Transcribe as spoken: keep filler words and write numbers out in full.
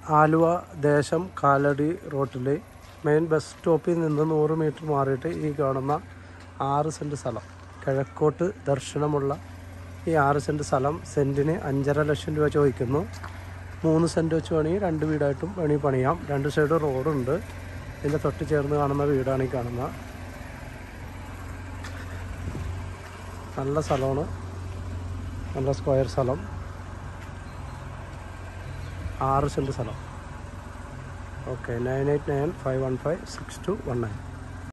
ആലുവ ദേശം കാലടി റോട്ടിൽ main bus സ്റ്റോപ്പിൽ നിന്ന് നൂറ് മീറ്റർ മാറിയിട്ട് ഈ കാണുന്ന ആറ് സെൻറ്റ് സ്ഥലം, കിഴക്കോട്ട് ദർശനമുള്ള ഈ ആറ് സെൻറ്റ് സ്ഥലം സെൻറ്റിന് അഞ്ചര ലക്ഷം രൂപ ചോദിക്കുന്നു. മൂന്ന് സെൻറ്റ് വെച്ച് വേണമെങ്കിൽ രണ്ട് വീടായിട്ടും വേണമെങ്കിൽ പണിയാം. രണ്ട് സൈഡ് റോഡുണ്ട്. ഇതിൻ്റെ തൊട്ട് ചേർന്ന് കാണുന്ന വീടാണ് ഈ കാണുന്ന. നല്ല സ്ഥലമാണ്, നല്ല സ്ക്വയർ സ്ഥലം, ആറ് സെൻറ്റ് സ്ഥലം. Okay, nine eight nine five one five six two one nine.